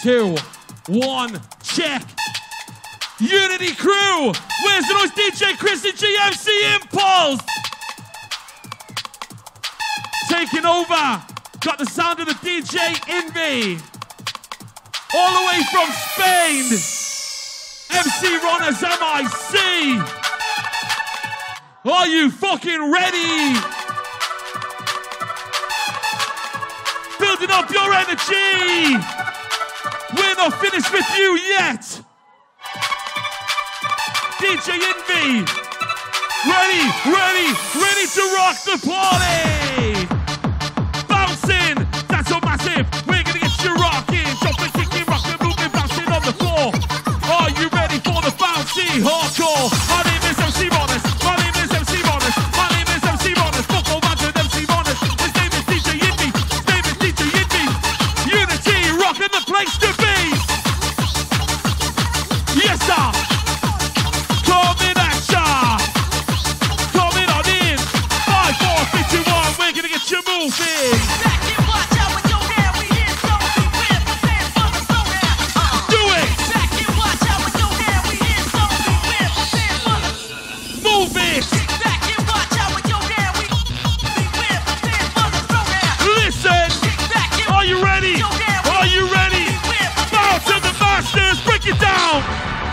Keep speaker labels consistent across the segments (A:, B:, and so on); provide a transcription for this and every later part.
A: 2, 1, check. Unity crew, where's the noise? DJ Chris and GMC Impulse. Taking over. Got the sound of the DJ Envy. All the way from Spain. MC Ron as MIC. Are you fucking ready? Building up your energy. We're not finished with you yet. DJ Envy, ready to rock the party. Bouncing, that's so massive. We're gonna get you rocking, jumping, kicking, rocking, moving, bouncing on the floor. Are you ready for the bouncy hardcore? My name is MC Ronus. My name is MC Ronus. My name is MC Ronus. Fuck all man with MC Ronus. His name is DJ Envy. His name is DJ Envy. Unity, rocking the place to be. Yes, sir. Coming at ya. Coming on in. 5, 4, 3, 2, 1. We're gonna get you moving. Do it. Move it. Listen. Are you ready? Are you ready? Bow to the masters. Break it down.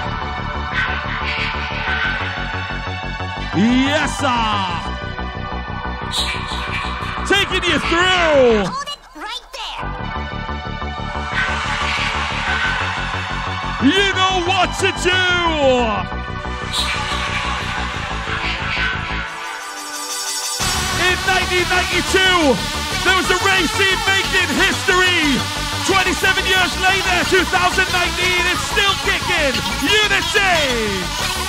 A: Yes, sir. Taking you through.
B: Hold it right there.
A: You know what to do. In 1992, there was a race scene making history. 27 years later, 2019, it's still kicking. Unity.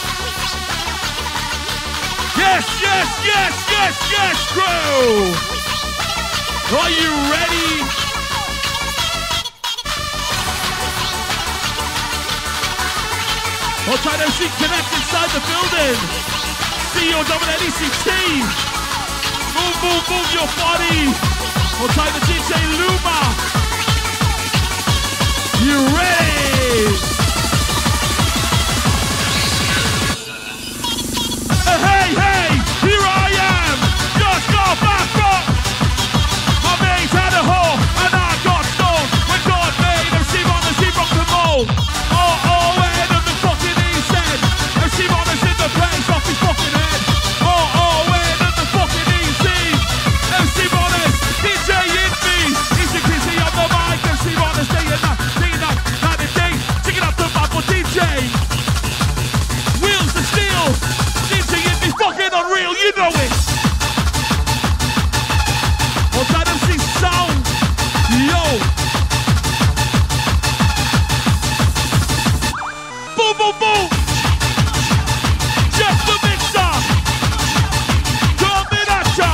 A: Yes, yes, yes, yes, yes, crew! Are you ready? Hold tight, MC Connect inside the building. CEO-ECT. Move your body. Hold tight the DJ Luma. You ready? Hey, here I am, just got back from my mate had a hole, and I got stoned. When God made MC Ronus, he rocked the mold. Oh, head of the fucking East End. MC Ronus in the place off his fucking head. Oh, head of the fucking East End. MC Ronus, DJ Envy. Easy Kizzy on the mic. MC Ronus, day and night, night and day. Taking up the vibe for DJ. Wheels of steel. Fucking unreal, you know it. What's that MC sound? Yo. Boom, boom, boom. Jeff the mixer. Coming at ya.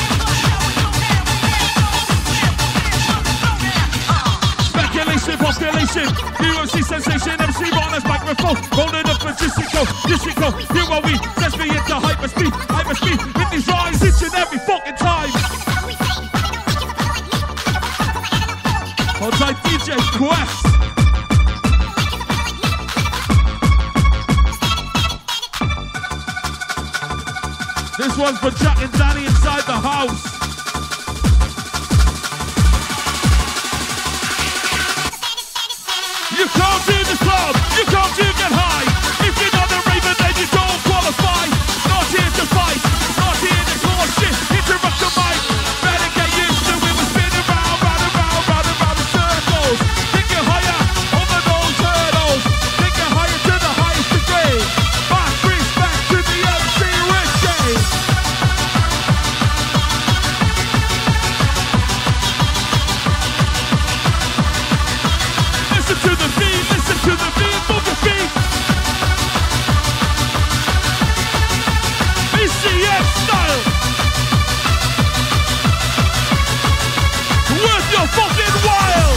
A: Speculation, population. UMC sensation, MC Ronus microphone. Rolling up a Jessico. Here are we. Let's be into hyperspeed. With these eyes each and every fucking time. Hold tight, DJ Quest. This one's for Jack and Danny inside the house. You can't do the club, you can't do get high. If you're not a raven, then you don't qualify. Not here to fight, not here to cause shit. Interrupt the mic, better get used to it. We're spinning round in circles. Take it higher over those hurdles. Take it higher to the highest degree. Back, respect to the MC Richie. Listen to the beat, move your feet. BCF style. Worth your fucking while.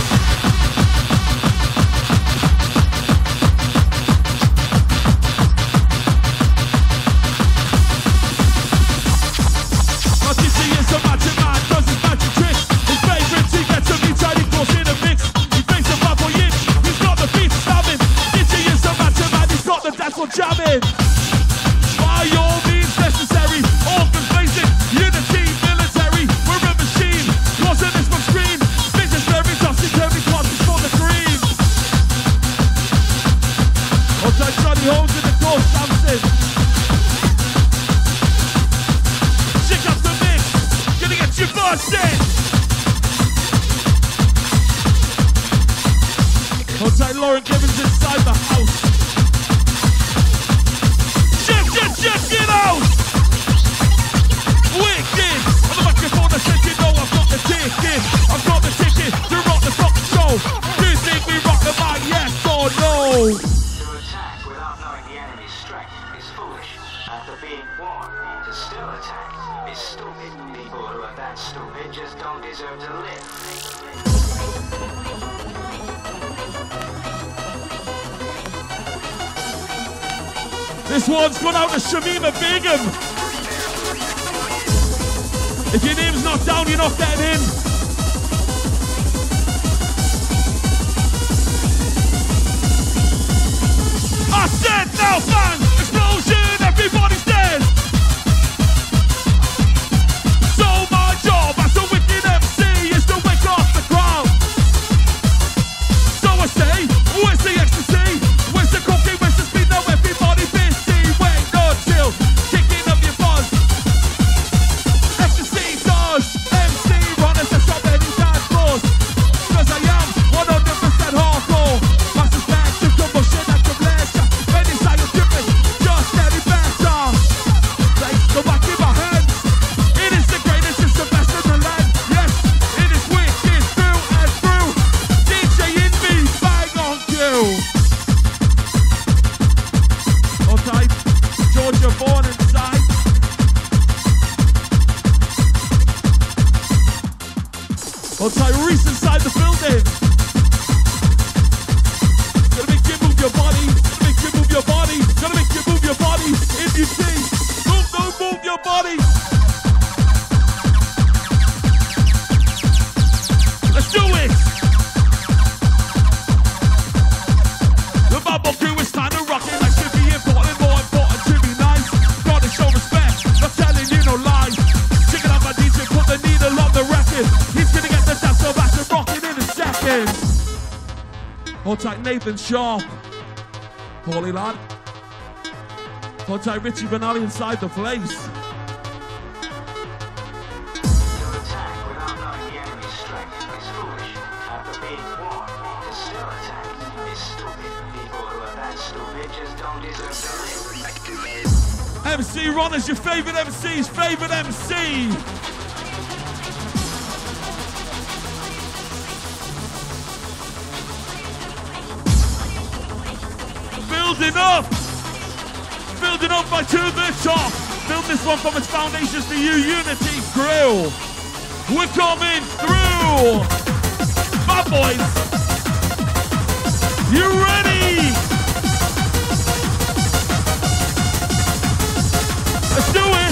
A: My TC is a magic man, does his magic tricks. His favorite, he gets a beat, he goes in a mix. He makes a 5 for inch. Bust it! Hold tight, Lauren Gibbons inside the house. Check it out! Wicked! On the microphone I said, you know I've got the ticket. I've got the ticket to rock the fucking show. Do you think we rock the mic, yes or no?
B: To attack without knowing the enemy's strength is foolish. After being warned, to still attack is stupid. People who are that stupid just don't deserve to live.
A: This one's gone out to Shamima Begum. If your name's not down, you're not getting in. I said now, bang, explosion, everybody's dead. So my job as a wicked MC is to wake up the crowd. So I say, where's the ecstasy? Where's the cocaine? Where's the speed? Now everybody busy. Wait until kicking up your buzz. Ecstasy does MC run as a shop any dance floors. Cause I am 100% hardcore. My suspension, commotion and complacency. Any side of dripping, just getting better. Place the back in my hands. It is the greatest, it's the best in the land. Yes, it is wicked through and through. DJ Envy, bang on cue. Hold tight, Georgia born inside. Hold tight, Reese inside the building. Gonna make you move your body. Gonna make you move your body. Gonna make you move your body. If you see, move your body. Let's do it. The Bubble Crew is time to rock it. Like should be important, more important to be nice. Gotta show respect, not telling you no lies. Check it out, my DJ, put the needle on the record. He's gonna get the dance so back and rock it in a second. Hold tight, Nathan Sharp. Holy lad. Hold tight, Richie Benali inside the place.
B: To attack without knowing the enemy's strength is foolish. After being warned, to still attack is stupid. People who are that stupid just don't deserve to live.
A: MC Ron is your favorite MC's favorite MC. Building up by to the top. Build this one from its foundations for you, Unity Crew. We're coming through. My boys, you ready? Let's do it.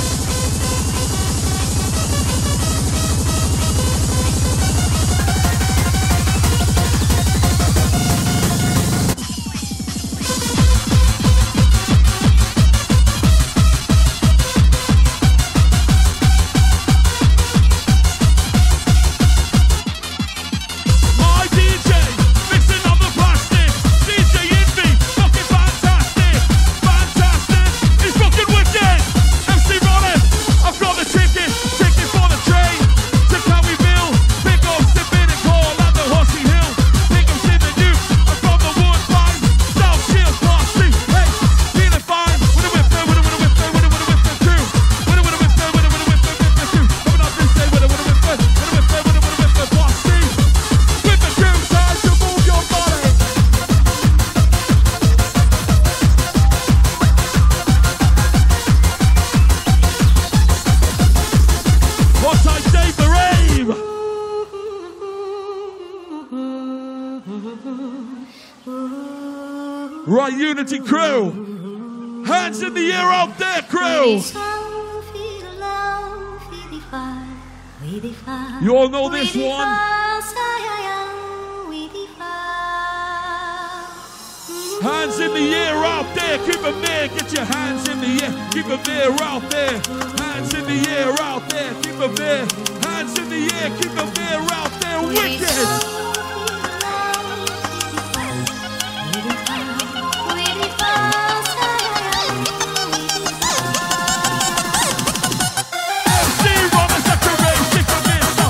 A: My DJ, mixing up the plastic. DJ Envy, fucking fantastic. Fantastic, he's fucking wicked. MC Ronnie, I've got the ticket for the train to Cowieville. Pick up Stephen Hall and the Horsey Hill. Pick up in the new, I've got the Woodbine. South Shields, Class C, hey, feeling fine. With a whip there, with a whip there, with a whip there too. With a whip there, with a whip there too. Coming up this day, with a whip there, with a whip there, with a whip there, Class C. With the crew, time to move your body. What time, Dave the Rave? Right, Unity Crew. Hands in the air out there, crew. You all know this one. Hands in the air out there, keep them there, get your hands in the air, keep them there out there. Hands in the air out there, keep them there. Hands in the air, keep them there out there, wicked. MC Ron is a career, sick of this.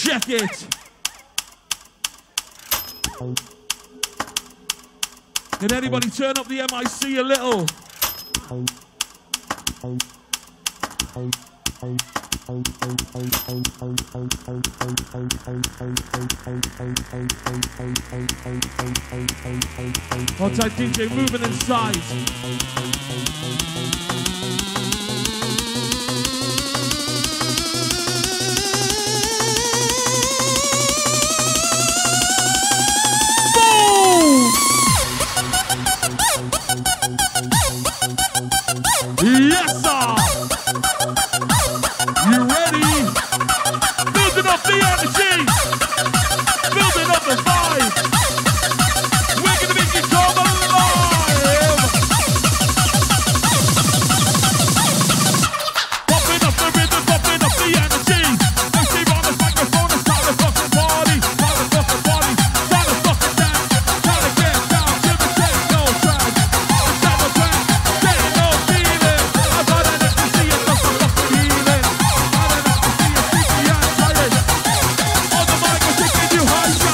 A: Check it. Can anybody turn up the MIC a little? Hold tight, DJ, moving inside. Yes, sir! You ready? Building up the energy! Building up the vibe! We're gonna make it come alive! Popping up the rhythm, popping up the energy! MC on this microphone, it's time to fucking party! Time to fucking party! Time to fucking dance! Time to get down to the techno track! It's time to dance! Techno feeling! I've got an ecstasy, it's just a fucking healing! I've got an ecstasy, it's sleepy and tired! On the mic, we're taking you higher!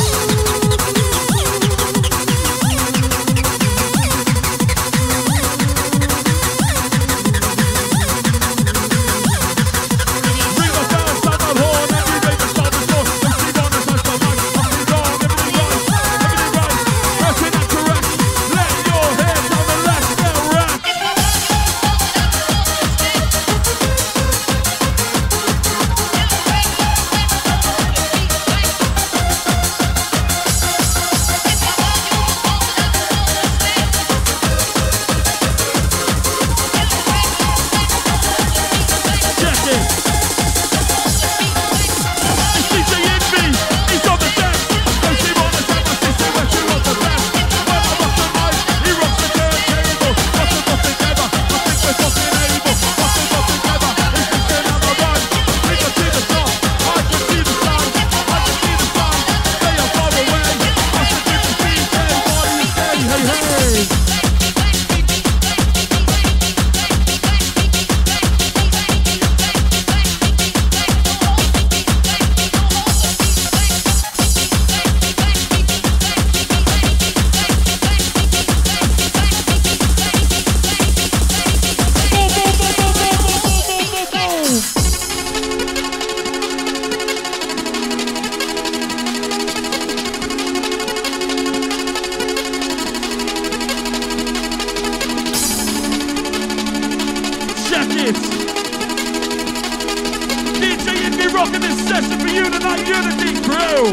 A: Ring the bell, sound the horn, every baby start the door. MC on this microphone, up and down, everything right, rushing and correct. Let your head down the left, get wrecked. Check it. It's DJ Envy, he's on the deck. MC on the track, the situation was the best. When I rock the mic, he rocks the turntable. What's the fucking together? I think we're fucking able. What's the fucking together? It's just another run. We can see the top, I can see the sun. I can see the sun, they are far away. I should do the DJ, what do you say? Hey, hey. Check it! DJ Envy rocking this session for you tonight, Unity Crew!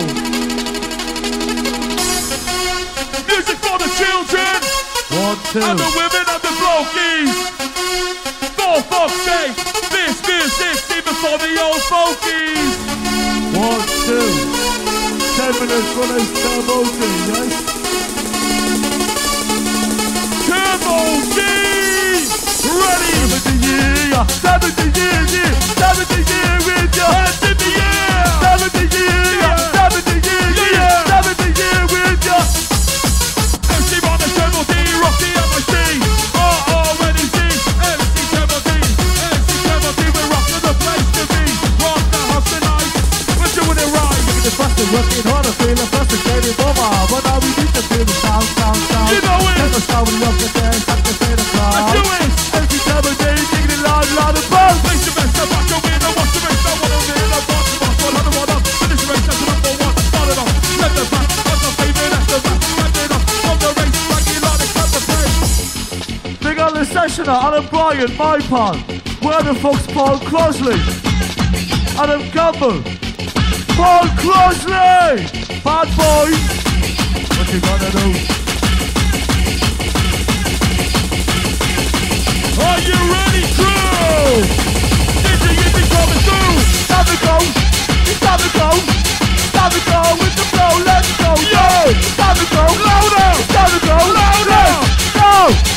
A: Music for the children!
C: 1, 2.
A: And the women and the blokies! For fuck's sake, this music's even for the old folkies!
C: 1, 2. 10 minutes when I start voting, yes?
A: Turbo G! Ready!
C: 70 year, 70 year, 70 year with your
A: Hands in the air!
C: 70 year, 70 year, 70 year with your
A: MC on the Turbo D, rock the MIC! R-R-N-E-C, MC Turbo D, MC Turbo D, we're rocking the place to be! Rock the house tonight, we're doing it right!
C: the faster, working harder, feeling frustrated over. But now we need to feel the sound.
A: You know it!
C: Never stop when you up the dance, I can say the crowd.
A: Let's do it!
C: Every time of day, digging it loud and boom.
A: Place the best, I'm back to win, I watch the race, I wanna win, I want to rock, another one up, finish the race, that's the number one, start it off, let the back, that's my favorite, that's the back, stand it up, on the race, like you like it, cut the pace.
C: Big on the sessioner, Adam Bryan, my part. Where the fuck's Paul Crosley? Adam Campbell. Paul Crosley! Bad boy! What you gonna do?
A: Are you ready, crew? DJ Envy coming through.
C: Time to go! It's time to go! Time to go with the flow, let's go!
A: Yo!
C: It's time to go!
A: Louder!
C: It's time to go!
A: Louder!
C: Let's go!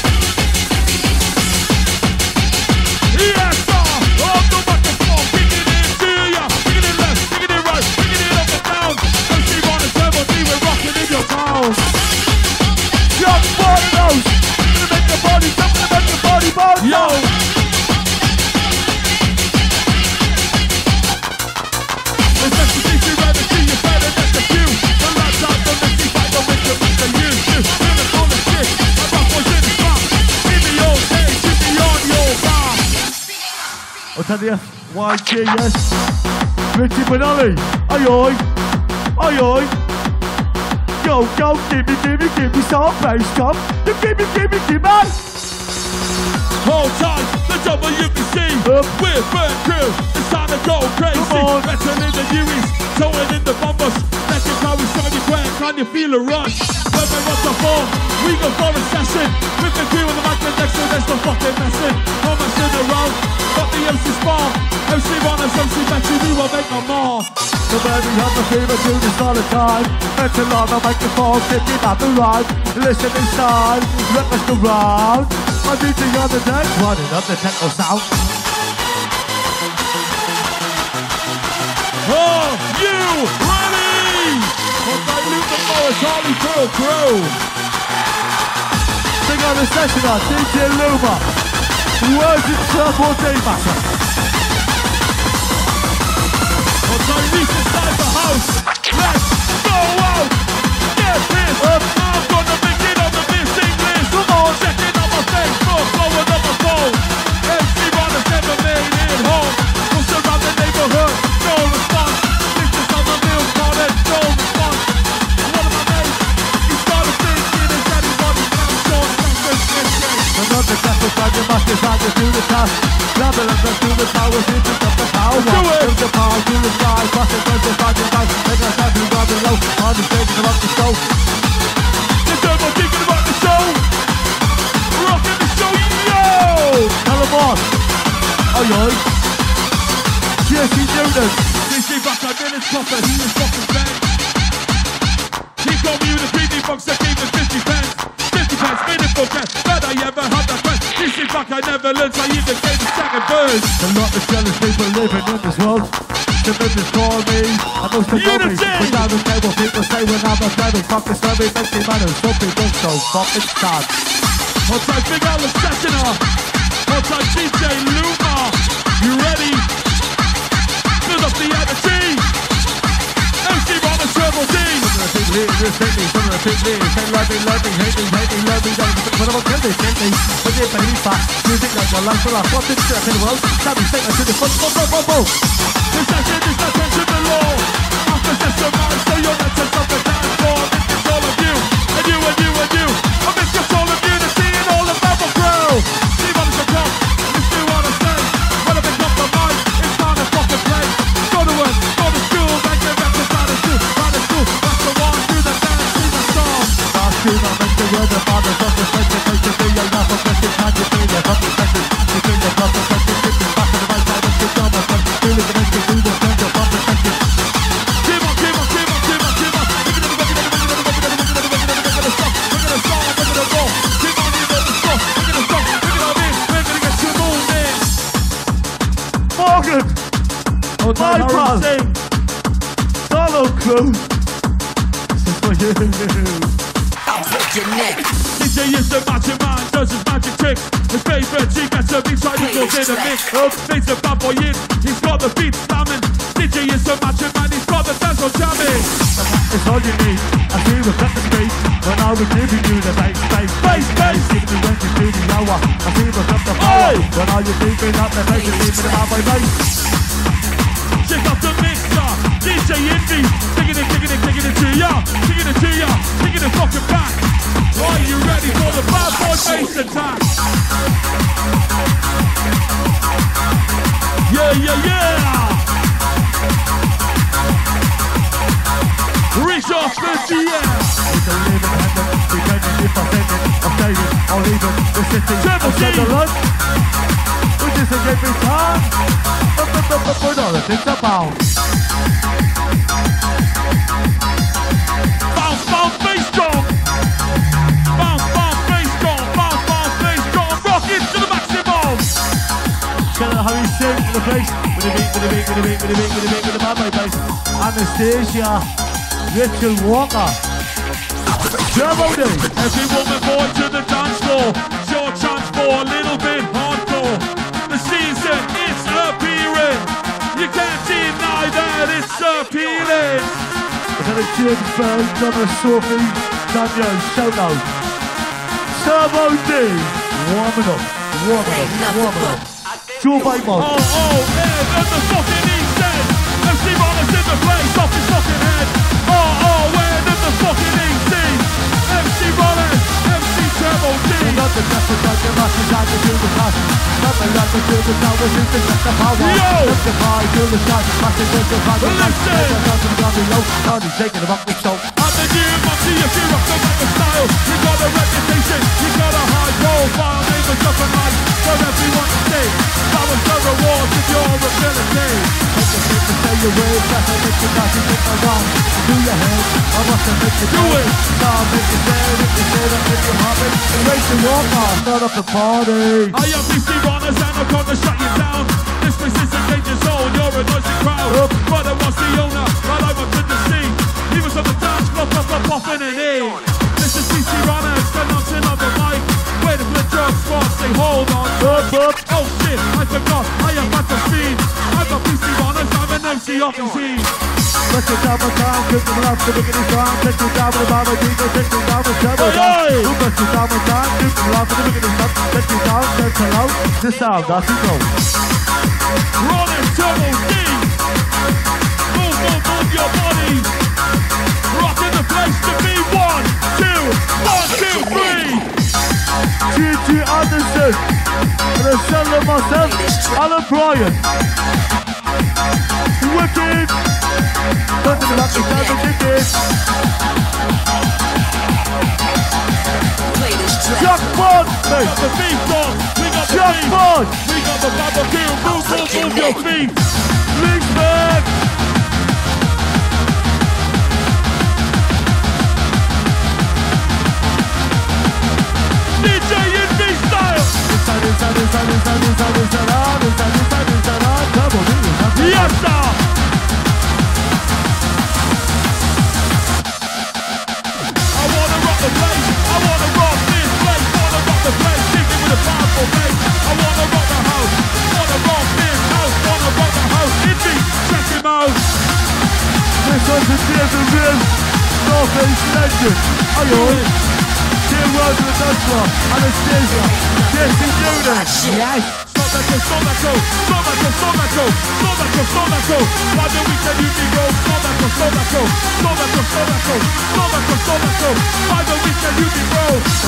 A: Yes, sir! On the microphone, kicking it to ya, kicking it left, kicking it right, kicking it up and down. MC on the Turbo D, we're rocking in your town.
C: Jump body nose! Gonna make the body jump, gonna make the body bounce!
A: Yo!
C: tell you. YG, yes. Richie Benelli. Oi, oi. Oi, oi. Go, go, give me some bass, come. You give me.
A: Hold tight, the WBC. We're burn crew. It's time to go crazy. Better in the U's, towing in the bombers. Let your car shiny grand. Can you feel a rush? When we want the form, we go for a session. With the crew in the back next to there's no fucking messing. No messing around. Got the MC Spar. MC Runners, MC Betty, we will make no more.
C: So baby, have the fever, do this all the time. Better long, I'll make the fall, get it up the ride. Listen inside, let us go round. My DJ on the deck, running up the techno sound.
A: Are you ready? We'll dilute the Morris Harley Pearl crew.
C: Sing on the session on DJ Luma. Words in Turbo Day Matter.
A: We'll dilute inside the house. Let's go out. Get pissed. I'm gonna make it on the missing list. Come on, check it out my Facebook, blowing up my phone. MC Runners never made it home. Push around the neighborhood, no response. Pictures on the milk college, no response. One of my mates, he started thinking his daddy wanted some short
C: Another castle side, you must decide to do the task. Level up to the towers, into the power. Build the power to the sky, pass it, the side to side. Make us happy, grab it low, on the stage, and up the show.
A: The turbo thinking about the show. Rocking the show, yo!
C: Tell them on. Oi, oi. Jesse Newton.
A: DC back, I did his copper, he was fucking bang. He got me with a 3D box that gave me 50 pence. 50 pence, meaningful cash, but I ever had that quest. DC back, I never learned, so I even gave the second verse.
C: A lot of jealous people living in this world. The members call me, and most of them me. But down the table, people say when I'm not driving. Fuck this lobby, makes me mad and something done so fucking sad.
A: What's like Big Al Sessioner? What's like DJ Luma? You ready? Build up the energy. MC Runner Turbo D.
C: Some of the people say love me, hate me, love me, don't but I'm gonna kill me. But you believe that, music like your life for a fucking trip in the world. Tell me, take us to the front, boom.
A: This session is attention to law. After session, man, so you're not just up the dance floor. It's all of you, and you, and you, and you. I miss just all of you to see it all about the crew. See what it's a come, you see what I say. When I pick up the mic, it's time to fucking play. Go to work, go to school, and get back to Friday school. Friday school, that's the one, do the dance, sing the song.
C: Last tune, I make the word of father, don't respect it, make it be a laugh of blessing, can't you feel it, fucking second. You feel it, fucking second, kicking back to the right side, and sit down, my friend. Feel it, make it do the turn, your fucking second.
A: Keep on. We're gonna stop, we're gonna start, we're gonna go. Keep on, you know the stuff. We're gonna stop, we're gonna be, we're gonna get you moving.
C: Morgan! My pal! Solo crew! This is for you!
D: I'll break your neck.
A: DJ is the magic man, does his magic tricks. His favourite G gets a beat right, he goes in a mix. Needs a bad boy in, he's got the beat slamming. DJ is the magic man, he's got the dance on jamming.
C: It's all you need, I see the cut the speed. When I was giving you the bass. Give me when you do the hour, I see the cut the power. When I was keeping up the bass, you leave me about my bass.
A: Check out the mixer, DJ Envy. Taking it to ya, taking it fucking back. Are you ready for the bad boy bass attack? Yeah. Reach off the air.
C: We can live in heaven, we can live for heaven. I'm saving, I'll leave it, the city.
A: Triple G.
C: The lunch, which is a every time. Put all the things about.
A: Bounce, bass drum. Bounce, bass drum. Rock it to the maximum.
C: Get how he sings in the place. With the bad boy bass. Anastasia, Richard Walker. Turbo D.
A: Every woman boy to the dance floor. It's your chance for a little bit hardcore. The season, it's appearing. You can't deny that it's appealing.
C: We've got a Jim Fern, Donna Sophie, Daniel Shono. Turbo D. Warming up.
D: Ain't nothing but
C: Dubai mode.
A: Oh, yeah, and the fucking East End. MC Rollers in the place, off his fucking head. Oh, where in the fucking East End. MC Rollers, MC Turbo D.
C: Nothing left to touch your muscles, I can do the passion. Nothing left to do the power, since it's just the power.
A: Yo!
C: Lift the pie, do the shot, passing with the fire.
A: Listen!
C: Nothing got me low, Tony's taking it up with soul.
A: I'm the new monkey, if you rock the rapper style. You got a reputation, you got a high profile. Name is up and nice for everyone to see. That was the reward of your ability.
C: Take a minute to say your words, that's what makes you not you think I'm wrong. Do your head, I must have made you
A: Do it.
C: Nah, make you sad, if you say that, make you happy. Race and walk on, start up the party.
A: I am PC Runners and I'm gonna shut you down. This place is a danger zone, you're a noisy crowd. But I was the owner, while I was in the scene. He was on the dance floor, popping it in. This is PC Runners, announcing on the mic. Waiting for the drug squad, say hold on. Oh shit, I forgot, I am at the speed. I'm a PC Runners, I'm an MC off the scene.
C: Let's get down with town, give them love to the beginning song. Take you down with the Baba Dino, take you down with Turbo Dog. Who gets you down with town, give them love to the beginning song. Take you down, say hello. This sound, that's it go.
A: Rolling Turbo D. Move your body. Rocking the place to be 1, 2, 1, 2, 3.
C: G.G. Anderson. And the son of myself, Alan Bryan. Wicked. Nothing like the time of tickets.
D: Play this track.
C: Jackpot!
A: We got the beef dog. We got the beef.
C: Jackpot!
A: We got the barbecue. Move your feet.
C: Linksberg!
A: DJ Envy style. Yes, sir. I wanna rock the place. I wanna rock this place. Wanna rock the place. Kicking with a powerful bass. I wanna rock the house. Wanna rock this house. Wanna rock the house. Envy, check him out.
C: This one's a David Rim, North East legend. Ayo, Tim Rose and the Dutch Rock, Anastasia, Jesse Newton. Yes.
A: Stomaco. Why don't we tell you to go? Stomaco. Why don't we tell you to go?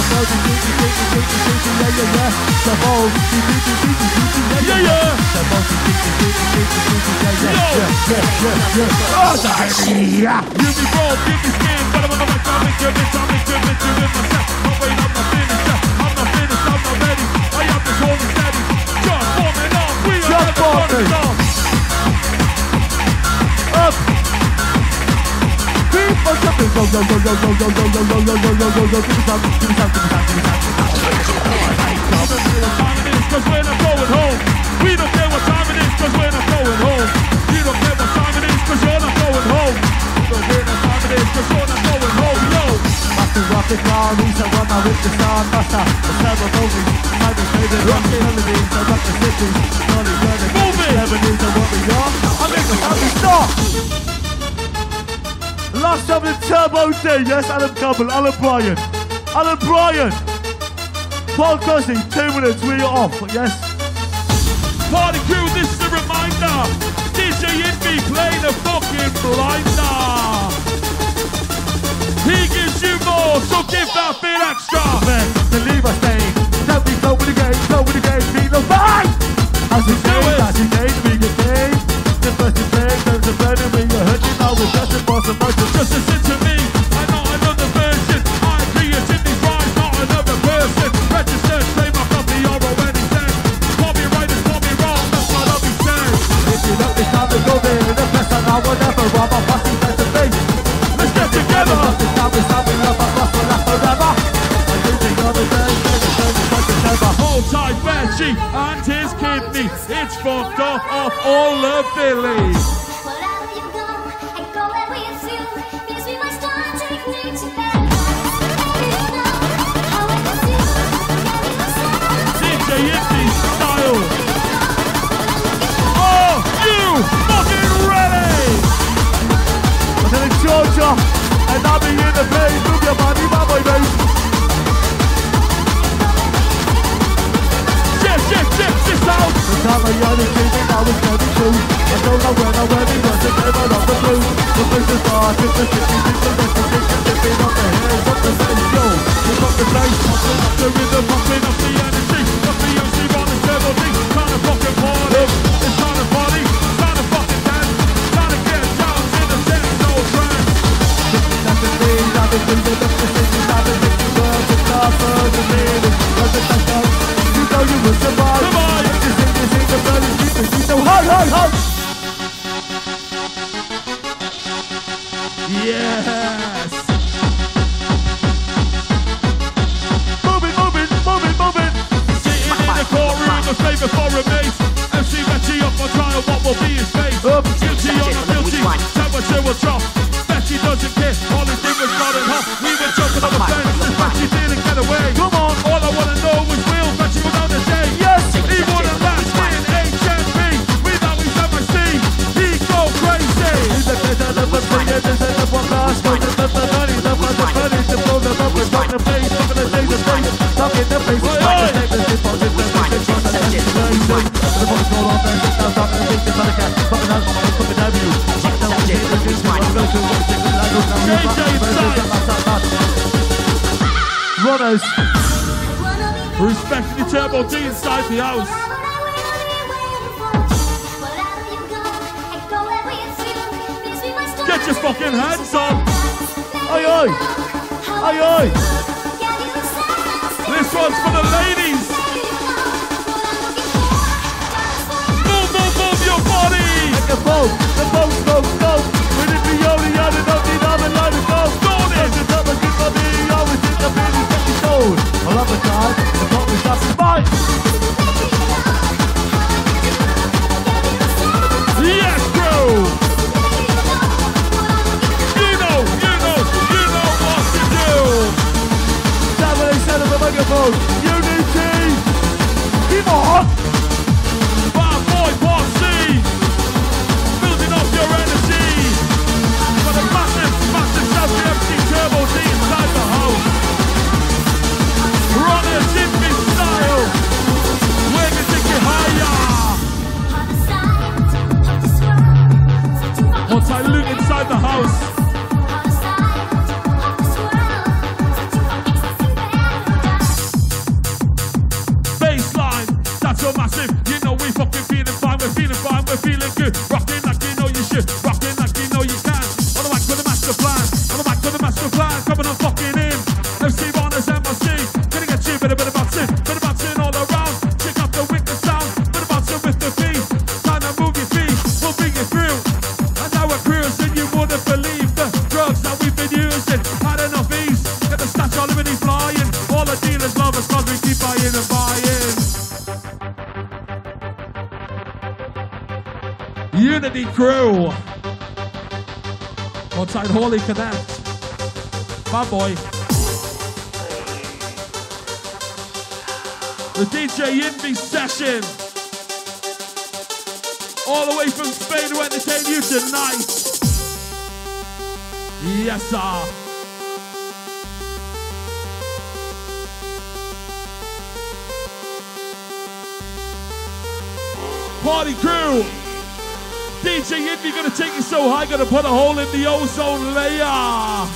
C: Yeah.
A: You be broke, give me skin, but I'm gonna make you myself. Not waiting, I'm not finished, I'm not ready. I am this holy steady. Just forming up, we are
C: Just forming. Up. People jumping, go. Give me some.
A: Cause when I'm going home, we don't care what time it is, cause when I'm going home, you don't care what time it is, cause you're not going home. You don't care what time it is, cause you're not going home, yo.
C: Master rock the car, he's a runner with the star master. The seven movies, my favorite rock melodies, the rock the cities, Nolly Burner,
A: Move it.
C: 70s and what we are. I make the happy stop. Last time in Turbo D, yes, Alan Campbell, Alan Bryan. Paul Cosney, 2 minutes, we are off, yes.
A: Party crew, this is a reminder. DJ Envy playing a fucking blinder. He gives you more, so give that bit extra.
C: Man, the leave us stay. Don't be go with the game, be the fight. As we
A: Do it.
C: we get paid. The first is paid, there's a burden when you're hurting. Now we're just for some motion.
A: Just listen to me, I'm not another version. I'm creating these rhymes, not another person. Register, play my copy, or anything. Copywriters, copy wrong, that's what I'll be saying.
C: If you look, it's time to go there. The best and I will never rob our fussy face to face.
A: Let's get together.
C: It's time we love our cross, we'll last forever. I'm losing all the days,
A: Hold tight, Reggie and his kidney. It's fucked off all the Billy.
E: Wherever you go, I go where with you. Because we must start to ignite together.
A: DJ Envy style. Are you fucking ready?
C: I'm telling Georgia, and I'll be in the place. Move your body, my boy, baby.
A: Check this out.
C: The time I truth. The place is dark, it's the city, people that can take it, tipping off the heads of the face, yo. Pick up the place, pumping up the rhythm, pumping up the energy. Up the MC on the Turbo D, trying to fucking party. It's trying to party, trying to fucking dance, trying to get down in the techno trance. That's the thing, I've been building up the city, I've been making words and laughers and meanings. Cause it's like that, you know you will survive. You sing the bloody people, you know, hi, hi, hi. Yes! Move it, move it, move it, move it! Sitting in the courtroom, a favour for a mate. MC Betty up for trial, what will be his fate? Guilty or not guilty, temperature will drop. Betty doesn't care, all he did was run and hop. We were jumping on the fence, and Betty didn't get away. Come on, all I wanna know is will Betty go down the day? Yes! He wouldn't last in HMP without his MIC. He'd go crazy! He's a kid that never played it, there's a one last one. The money, the money, the blow them up and talk the face, talk the face, the face, talk in the face, talk the face, the deposit, the face, the face, the boys go on there, sit down, talk the face, the cat, fucking out, fucking down you. Runners, respecting the Turbo D inside the house. Get your fucking hands up! Oi, oi! Oi, oi! This one's for the ladies! Move, move, move your body! Like a boat, the boat, boat, boat! With it be only other, don't need other line of gold! Stone it! The double keep on me, always in the billy, get me stone! I love the time, the boat is up to mine! Yes, bro! Microphone, unity, keep on! Bad boy, part C, building up your energy. Got a massive, massive self-MC Turbo D inside the house. Runners in me style, we're gonna take it higher. Once I look inside the house. So massive, you know we fucking feeling fine, we're feeling good. Rocking like you know you should, rocking like you know you can. On the mic with the master plan, on the mic with the master plan, coming on fucking in. MC Runners MIC, gonna get you bit of bouncing all around. Check out the wicked sound, bit of bouncing with the beat. Time to move your feet, we'll bring you through. And now we're cruising, you wouldn't believe the drugs that we've been using. Had enough ease, get the stats all living flying. All the dealers love us cause we keep buying and buying. Unity Crew. Outside Holy Connect. My boy. The DJ Envy session. All the way from Spain to entertain you tonight. Yes, sir. Party crew. DJ Envy gonna take you so high, gonna put a hole in the ozone layer.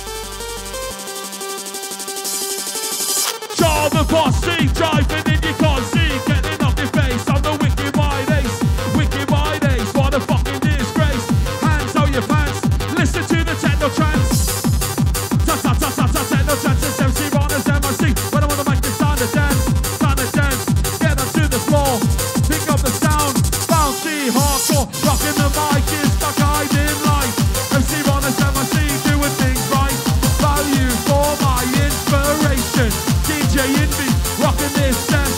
C: Charles the Posse, driving in you can't see, getting off your face. I'm the wicked wide ace, what a fucking disgrace. Hands out your pants, listen to the techno trance. Techno trance, it's MC Runners MIC. When I'm on the mic, it's time to dance, get onto the floor, pick up the sound, bouncy, hardcore. Rocking the mic is the guiding light. MC Runners MIC doing things right. Value for my inspiration. DJ Envy rocking this dance.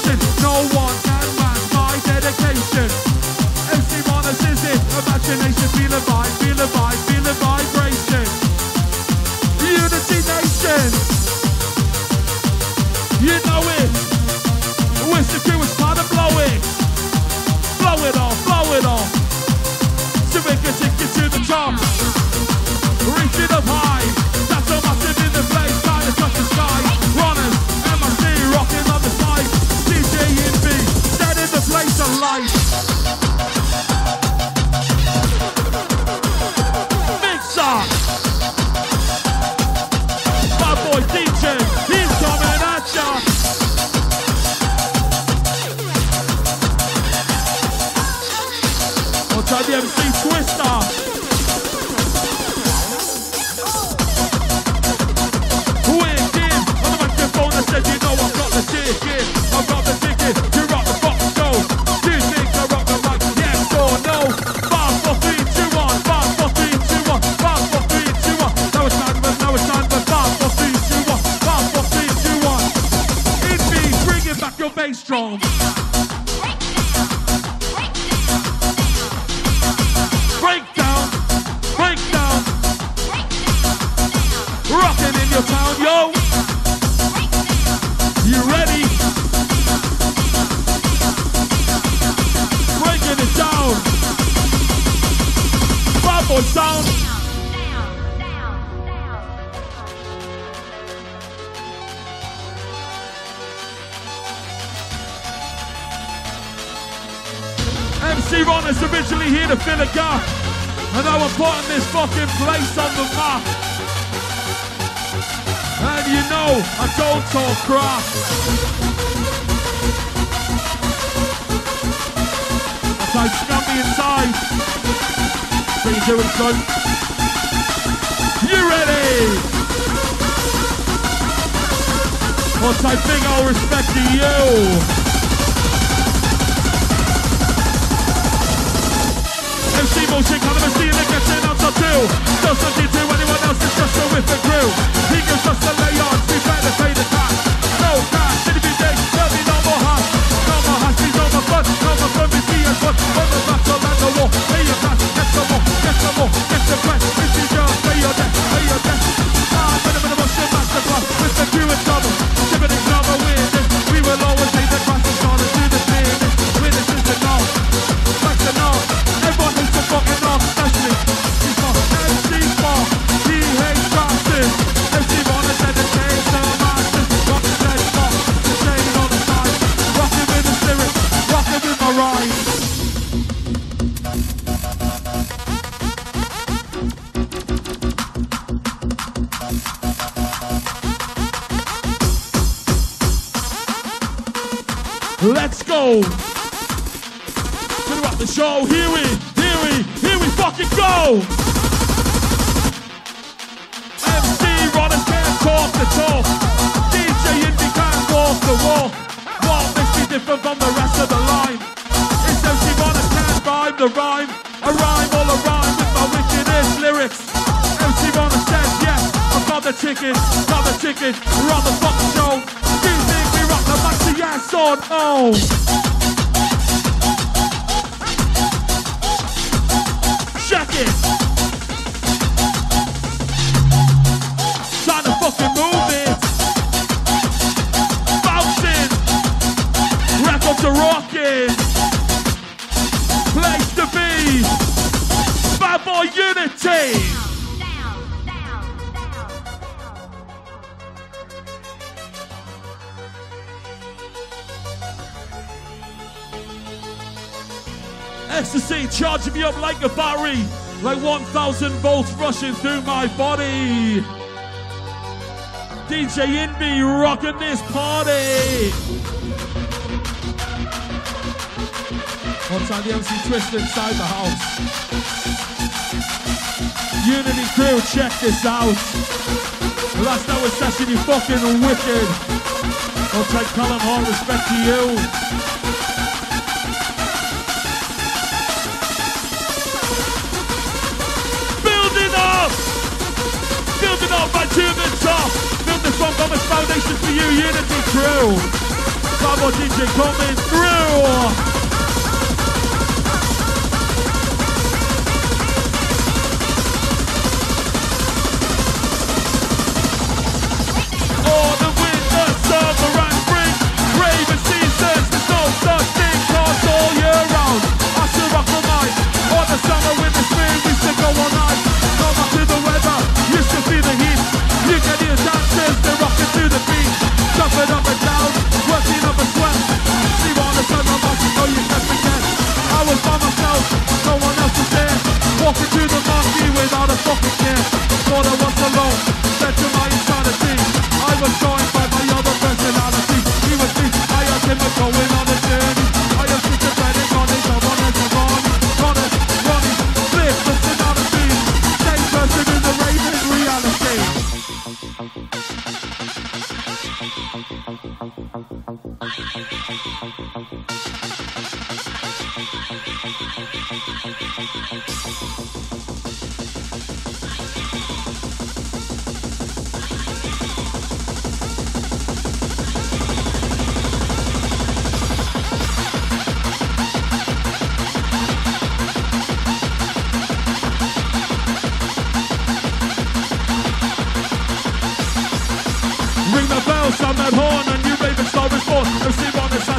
A: strong. Breakdown, breakdown. Rocking in your town, yo. You ready? Breaking it down. Bad boy sound. MC Ron is originally here to fill a gap, and now I'm putting this fucking place on the map. And you know, I don't talk crap. That's how scum me inside. So you doing, son? You ready? What's I big old respect to you? MC Motion, kind of a scene that gets in answer too. Does nothing to anyone else, it's just a with the crew. He gives us the layons, we better pay the tax. No cash, city be day, there'll be no more hash. No more hash, no more fun, no more fun, we see us one. On the battle and the war, pay your cash, get some more, get some more, get some cash. If you just pay your debt, pay your debt. Minimum motion masterclass, with the crew and double. Shipping in drama with it, we will always take the class and start to do the business. With this is the now, back to now. Everyone who's the fucking off, especially he's for MC Bar, he hates classes. MC Bar is dedicated to masters. Rockin' dead spot, the shade on the side. Rockin' with the spirit, rockin' with my rhyme. Let's go! Interrupt the show, here we fucking go! MC Ronald can't talk the talk. DJ Indy can't walk the walk. What makes me different from the rest of the line? It's MC Ronald can't rhyme the rhyme. A rhyme all a rhyme with my wickedest lyrics. MC Ronald says yes, I've got the ticket, run the fucking show. Do you think we rock the maxi, yes or no? Check it! Time to fucking move it! Bouncing! Wrap up the rockin'! Place to be! Bad boy unity! Ecstasy charging me up like a battery, like 1,000 volts rushing through my body. DJ Inby rocking this party. One time the MC Twist inside the house. Unity crew, check this out. Last hour session, you fucking wicked. I'll take Callum Hall, respect to you. Building up right to the top. Build the strong Thomas foundation for you, Unity crew. Come on, DJ, coming through. All the winter, summer and spring, raven seasons, there's no such thing, cause all year round. I still rock the mic. All the summer, winter, spring, we still go all night. No matter the weather, you still feel the heat. You can hear dancers, they're rocking to the beat. Jumping up and down, working up a sweat. See on the sun, I'm about to know you can't forget. I was by myself, no one else was there. Walking to the marquee without a fucking care. Thought I was alone, said to my insanity. I was joined by my other personality. He was me, I asked him to going on a journey. I am schizophrenic on his own, on his own. Ronnie, Flip, personality. Same person in the Raven reality.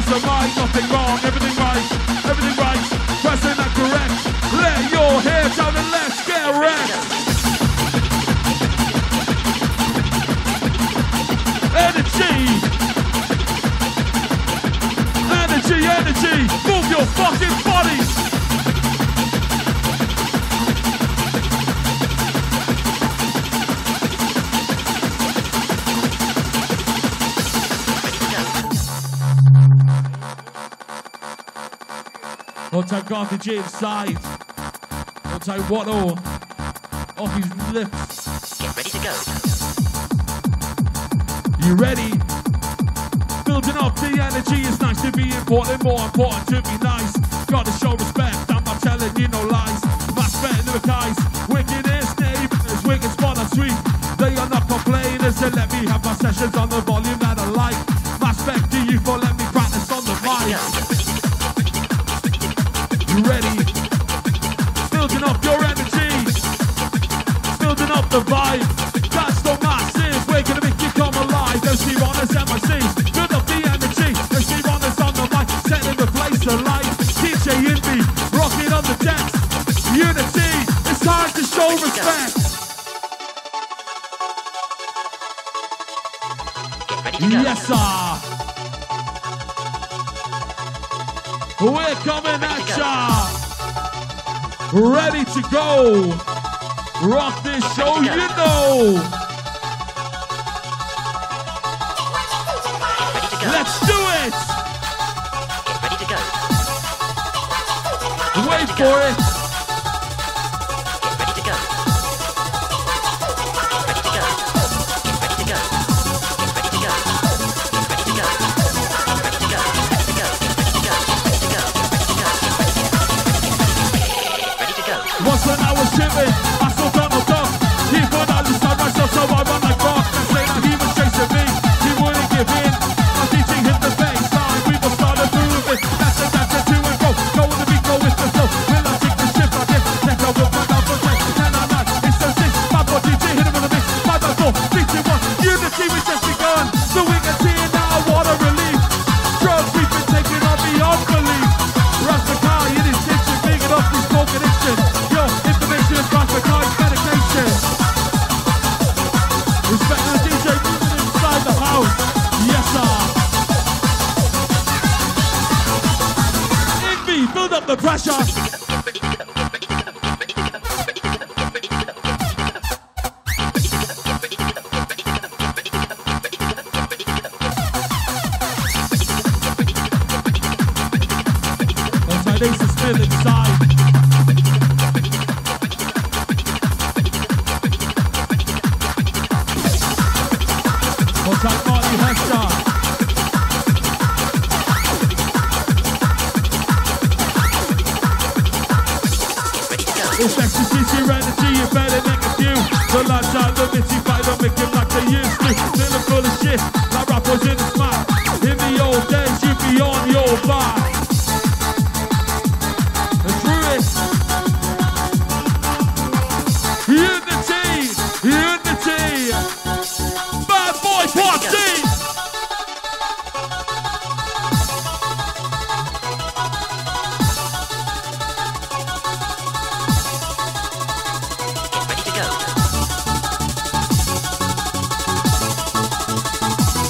A: peace of mind, nothing wrong, everything right, present and correct. Let your hair down and let's get wrecked. Energy, move your fucking bodies. I'll take Carthage inside. I'll take Watto off his lips.
D: Get ready to go.
A: You ready? Building up the energy, it's nice to be important, more important to be nice. Gotta show respect, I'm not telling you no lies. Mass better than the guys, wickedest neighbors, wicked spot on street. They are not complainers, they let me have my sessions on the volume that I like. Mass respect to you for letting me practice on the mic. You ready? Building up your energy, building up the vibe. That's the massive, we're gonna make you come alive. Those Steve Honors MICs. DJ Envy, rocking on the decks. Unity, it's time to show respect. Yes, sir. We're coming at ya. Ready to go. Rock this show, you know. Let's do it. Wait for it.
D: Get ready to go. Ready to go. Ready to go. Ready to go. Ready to go. Ready to go. Ready to go.
A: Once when I was chillin', I saw Donald Duck. He thought I listen myself, so I run like rock. And say that he was chasing me, he wouldn't give in. My DJ hit the baseline, we both started moving. That's it, to and fro. Go with the beat, go with the flow. Will I take the shift like this? Then I will find out for next. 10 on 9, it's so sick. My boy DJ hit him with a mix. 5 by 4, 3, 2, 1. Unity, we just begun. So we can see it now, water relief. Drugs we've been taking on beyond belief. Rastafari in his kitchen, big it up, he's smoke addiction. Yo, information is Rastafari medication. Respect to the DJ moving inside the house. Yes, sir. Envy, build up the pressure. Ace is still inside. What's that, Marty Hester? It's ecstasy, serenity, you better make a few. The lads out the bitchy fight, don't make him like they used to. Feeling full of shit, like rappers in the smack. In the old days, you'd be on your back. Unity, bad boy party.
D: Get ready to go.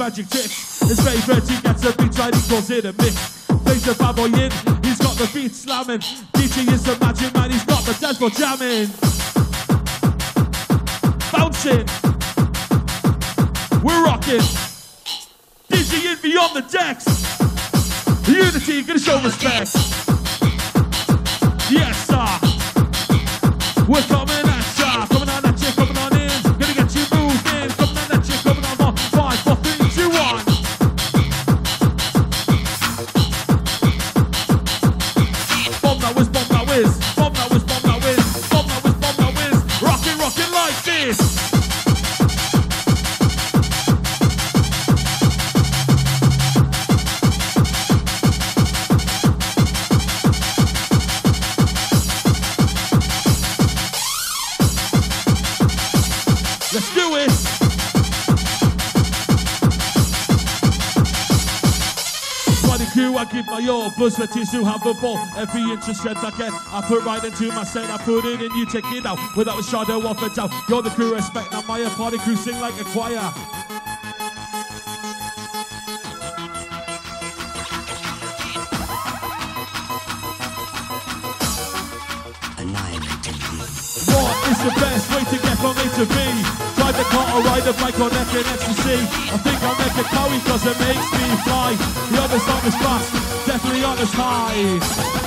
A: magic tricks. His favourite, he gets a beat right, he calls it a mix. Plays the bad boy in, he's got the beat slamming. DJ is the magic man, he's got the dance for jamming. Bouncing, we're rocking. DJ in beyond the decks. Unity, gonna show respect. Yes, sir. We're coming at ya, coming on at you, coming on in. Gonna get you moving, coming on at you, coming on 1, 5, 4, 3, 2, 1. Bomb that whiz, bomb that whiz, bomb that whiz, bomb that whiz, bomb that whiz, bomb that whiz. Rockin', rockin' like this. Let's do it. By the crew, I give my all. Buzz let you to have the ball. Every inch of strength I get, I put right into my set. I put it in, you check it out. Without a shadow of a doubt. You're the crew, respect. Now my party crew sing like a choir. What is the best way to get from A to B? Drive the car or ride a bike or neck and ecstasy. I think I'll make a Cowie cause it makes me fly. The others aren't as fast, definitely aren't as high.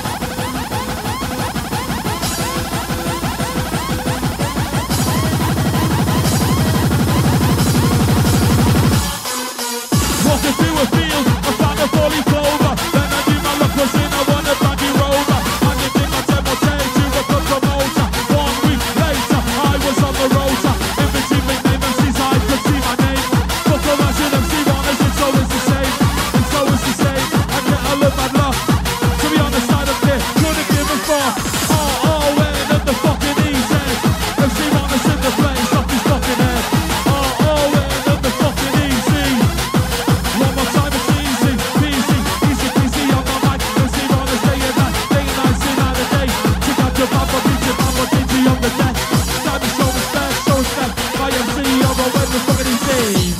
A: Walking through a field, I found a falling clover. Then I knew my luck was in, I won a baggy rover. I didn't think my demo day to a good promoter. 1 week later, I was on the rotor. In between big name MCs, I could see my name. But the version MC runners, it's always the same. It's always the same, I get a little bad luck. To be on the side of it, couldn't give a fuck. when at the fucking easy. MC runners in the place, off his fucking head. when at the fucking easy. One more time, it's easy, peasy, easy peasy on my mic. MC runners day and night, sin out of day. Check out your bumper, DJ on the deck. Time to show respect. My MC over when the fucking easy.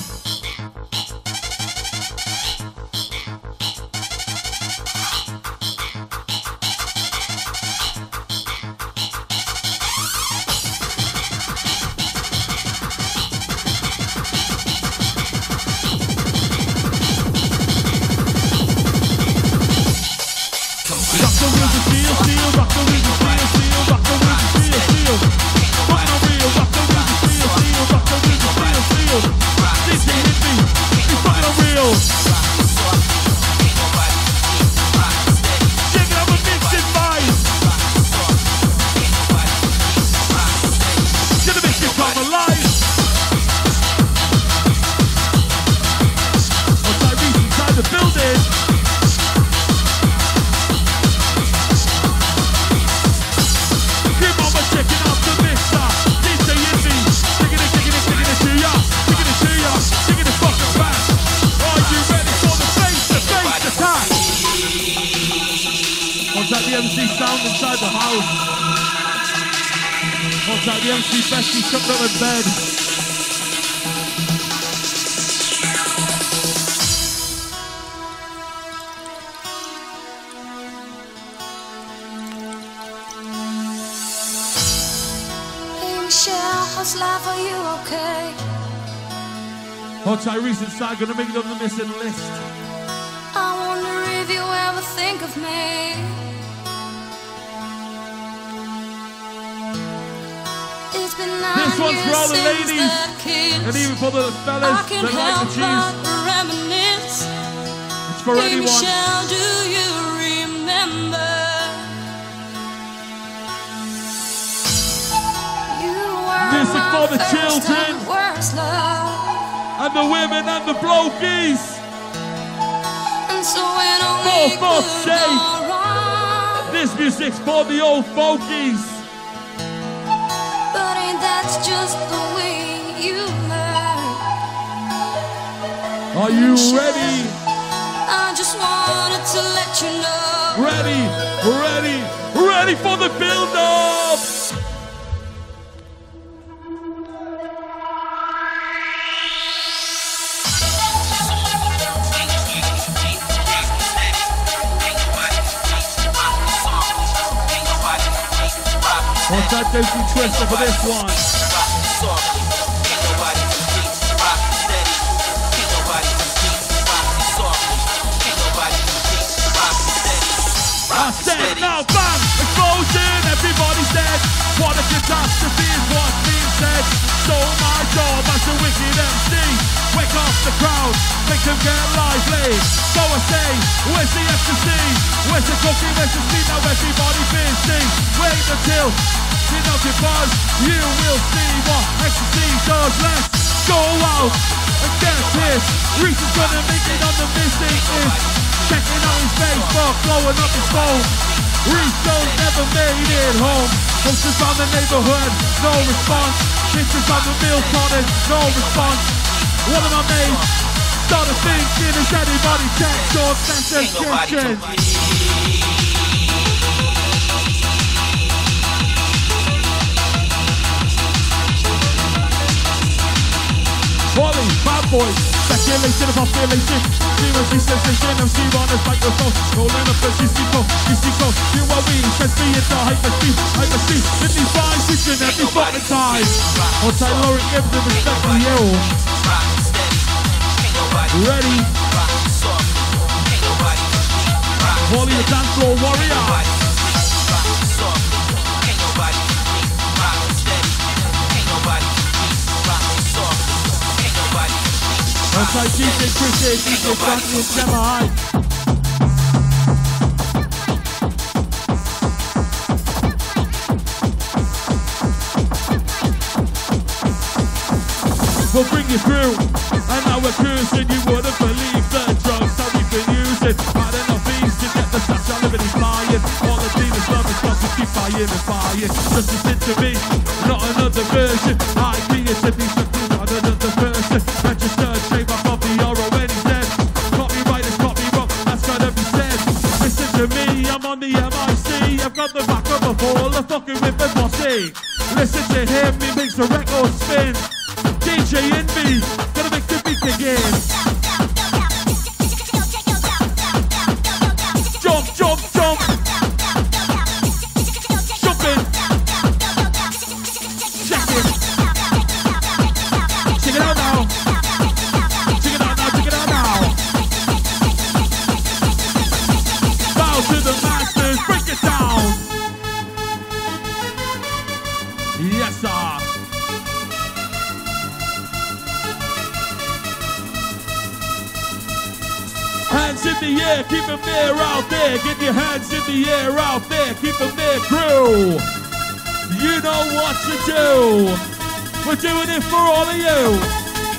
A: Rock the wheels of steel, rock the wheels of steel, rock the wheels of steel. Fucking unreal, rock the wheels of steel, rock the wheels of steel. DJ hit me, he's fucking unreal. Check it out, a mixing vibe. Gonna make it come alive. Oh, Tyrese inside the building. Checking out the mixer, DJ Izzy, sticking it to ya, sticking it fucking back. Are you ready for the face-to-face attack? What's that the MC sound inside the house? What's that the MC bestie shook up in bed?
E: How's life, are you okay?
A: Oh, Tyrese inside, gonna make it on the missing list.
E: I wonder if you ever think of me. It's been 9
A: This one's for all the
E: years since
A: ladies,
E: that kiss.
A: and even for the fellas
E: I can't
A: that like the
E: help
A: cheese.
E: but reminisce.
A: It's for
E: Hey,
A: anyone.
E: Michelle, do you remember? You were
A: Music
E: my
A: for the
E: first
A: children.
E: and worst love.
A: And the women and the blokies.
E: And so when we
A: For
E: could
A: sake.
E: go wrong,
A: This music's for the old folkies.
E: but ain't that's just the way you learn.
A: Are you ready?
E: I just wanted to let you know.
A: Ready for the build-up! What's that Dopey Twister for this one? I said, now bang, explosion, everybody's dead. What a catastrophe is what's being said. So my job as a wicked MC, wake up the crowd, make them get lively. So I say, where's the ecstasy? Where's the cookie? Where's the speed? Now everybody busy. Wait until you know the buzz, you will see what ecstasy does. Let's go out and get pissed. Reese's gonna make it on the missing list. Checking out his Facebook, blowing up his phone. Reese Jones never made it home. Posters on the neighborhood, no response. Pictures on the milk cottage, no response. One of my mates started thinking, is anybody text or Santa's kitchen? Wally, bad boy, speculation of population. Seriously sensation, MC on his microphone. Rolling up the GC code. Do what we says be it the hyperspeed. In these vines, switching every fucking time. Once I lower it, give the respect to you. Ready? Wally, the dance floor warrior. That's like DJ Chris, DJ Frankie and Gemma High. We'll bring you through, and now we're cruising. You wouldn't believe the drugs that we've been using. Had enough ease to get the stats out of it, flying. All the demons love us, but we keep buying and buying. Just listen to me, not another version. I be it to these not another person. Registered trademark of the euro when he's dead. Copyright is copy wrong, that's gotta be said. Listen to me, I'm on the MIC. I've got the back of a ball, I'm fucking with the bossy. Listen to him, he makes the record spin. DJ Envy, gonna make the beat again. Jump, jump, jump. Jumping. Check it. Check it out now. Check it out now, check it out now. Bow to the masters, break it down. Yes, sir. Hands in the air, keep them there out there. Get your hands in the air out there, keep them there, crew. You know what to do. We're doing it for all of you.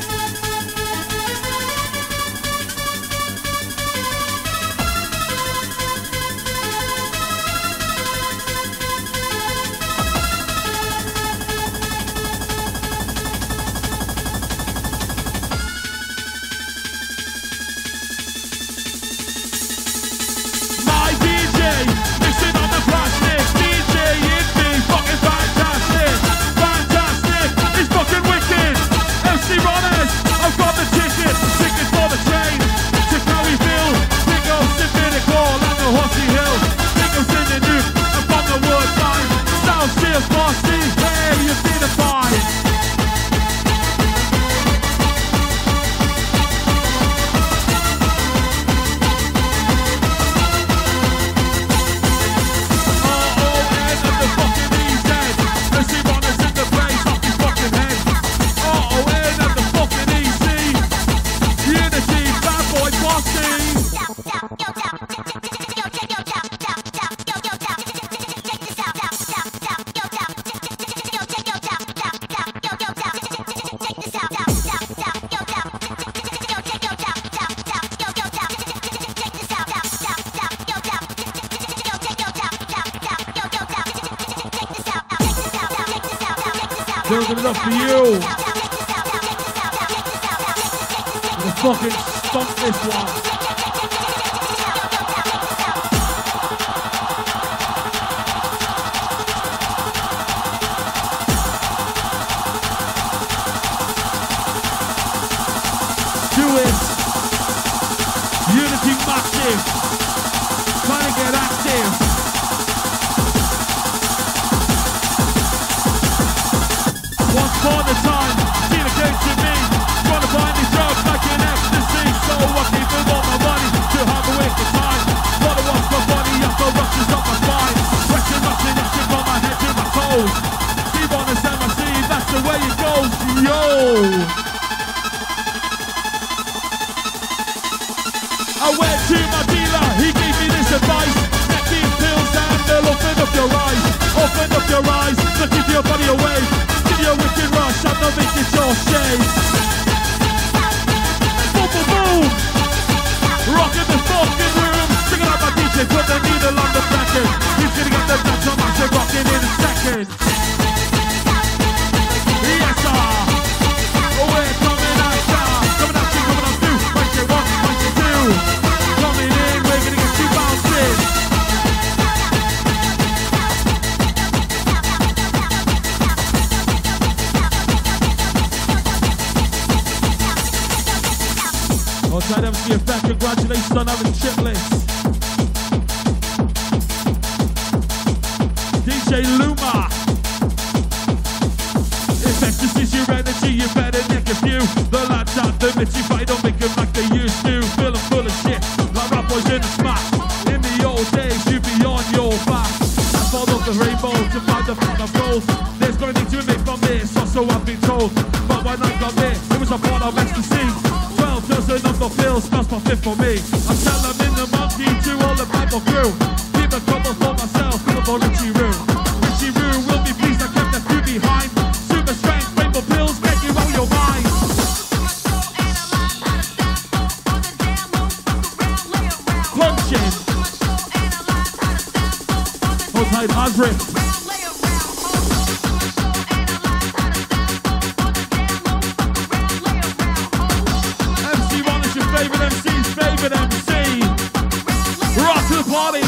A: Building it up for you. We're gonna fucking stomp this one. Do it. Unity massive. Trying to get active. no make it your shade. Boom, boom, boom. Rocking the fucking room. Check out my DJ, put the needle on the record. He's gonna get the dance on my shit rocking in a second. Yes, sir. Oh, we're coming out, sir. Coming out, you, coming out, two. Point you one, point you two. Coming in, we're gonna get you bouncing. Outside MC Effect, congratulations on having triplets. DJ Luma. Infectious is your energy, you better nick a few. The lads at the Mitchy fight, don't make them like they used to. Fill them full of shit, like rap boys in the smash. In the old days, you'd be on your back. I followed the rainbow to find the fuck of gold. There's gonna need to make from this, so I've been told. But when I got there, it was a part of ecstasy. 12 dozen of the pills, smells my fit for me. I tell them in the monkey to all the Bible crew. Keep a couple for myself in the voluntary room. Richie Roo will be pleased I kept that few behind. Super strength, rainbow pills, make you out your mind. Punching. Hold tight, Osric. Favorite MC. Rock to the party.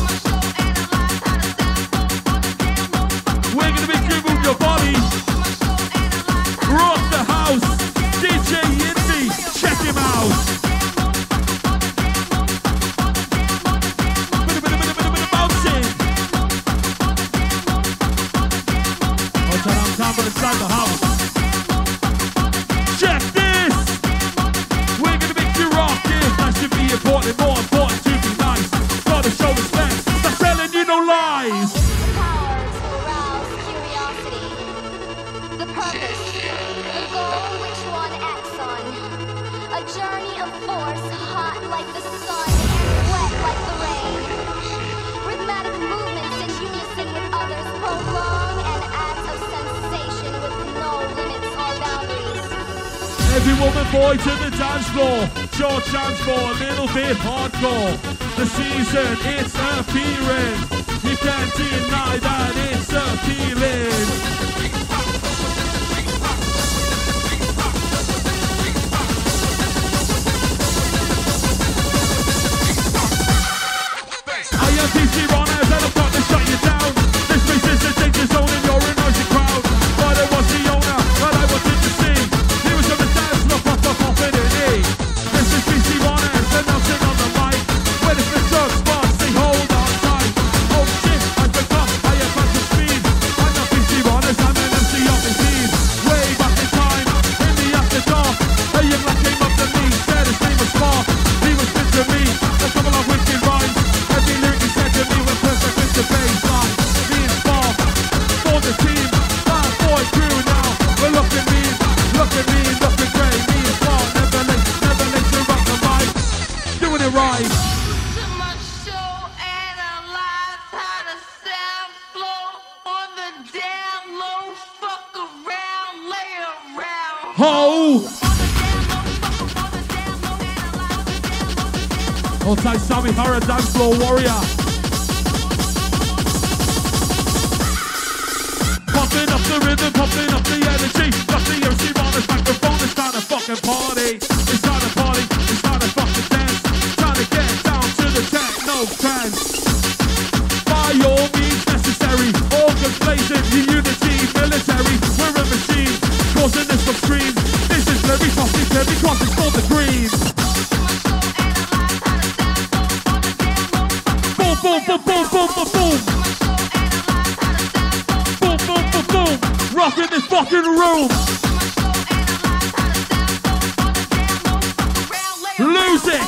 A: We're gonna make you move your body. Rock the house. DJ Yindy, check him out. Bit of bouncing. I'll turn on time inside the house. Check this. We're gonna make you rock it. That should be important, more important to be nice. Gotta show respect. That's telling you no lies.
E: The power to arouse curiosity. The purpose, the goal which one acts on. A journey of force, hot like the sun and wet like the rain. Rhythmic movements in unison with others prolong an act of sensation with no limits or boundaries.
A: Every woman, boy to the dance floor. Short chance for a little bit hardcore. The season, it's appearing. You can't deny that it's appealing. I am PC Runners and I've got to shut you down. This place is a danger zone and you're a noisy crowd. But I was the owner, but I wanted to sing. He was on the dance floor, popping in E. This is PC Runners and I'm sitting on the mic. When it's the drug spot, say hold on tight. Oh shit, I forgot, I have had to speed. I'm not PC Runners, I'm an MC of the team. Way back in time, in the after dark. A young lad came up to me, said his name was Spark. He was good to me, a couple of wicked rhymes. Every lyric he said to me went perfect with the baseline. Me and Spark, for the team, bad boy crew now. Well look at me, look great. Me and Spark, never late to rock the mic. Doing it right.
F: To my show, analyze how the sound flow on the down low. Fuck around, lay around.
A: Ho! Outside Sammy Hara, dance floor warrior. Pumping up the rhythm, pumping up the energy. Got the MC on the microphone, it's time to fucking party. It's time to party, it's time to fucking dance. Time to get down to the techno trance. By all means necessary, organs blazing, the unity military. We're a machine, causing this upstream. This is very positive because it's for the green. Boom, boom, boom, boom, boom, boom, boom. Boom, boom, boom, boom. Rocking this fucking room. Lose it.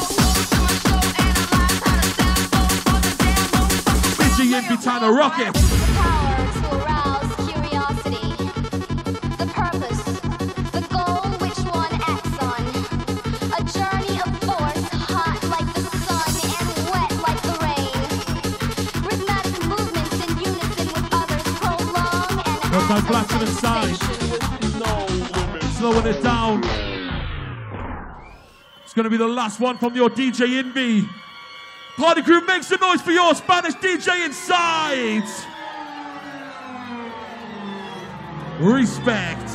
A: Busy in be time to rock it.
E: The power to arouse curiosity. The purpose, the goal which one acts on. A journey of force, hot like the sun and wet like the rain. Rhythmic movements in unison with others prolong an act
A: Got my
E: of
A: black to the side.
E: sensation with no
A: slowing it down. It's going to be the last one from your DJ Envy. Party crew, make some noise for your Spanish DJ inside. Respect.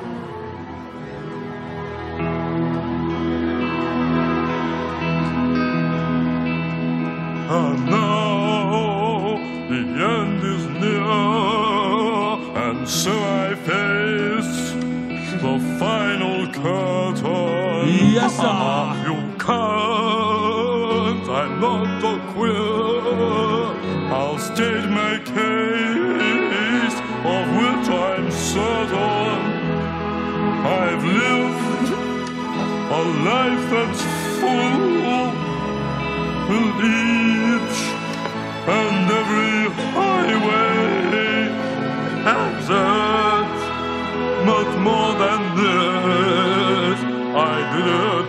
G: And now the end is near, and so I face the final curtain.
A: Yes, sir.
G: You can't, I'm not a queer. I'll state my case, of which I'm certain. I've lived a life that's full, and each and every highway exit. But more than this, I did it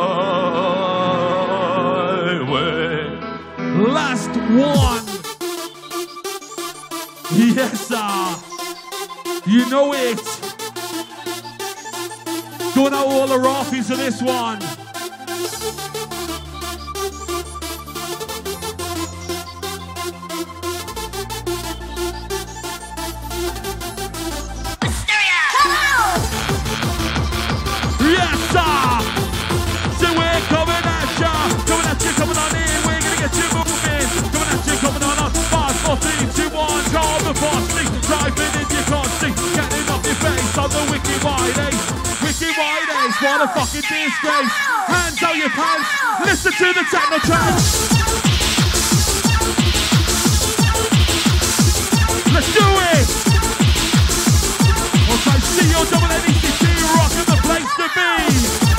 G: my way.
A: Last one. Yes, sir. You know it. Going out all the raffies of this one. Yes, sir. So we're coming at ya. Coming at you, coming on in. We're gonna get you moving. Coming at you, coming on. 5, 4, 3, 2, 1. Call the bossy. Driving in your constant. Getting off your face on the Wicked Wide Ace. Wicked Wide Ace. What a fucking disgrace. Hands out your pants. Listen to the techno tracks. Let's do it. Once I see your double NECT rocking the place to be.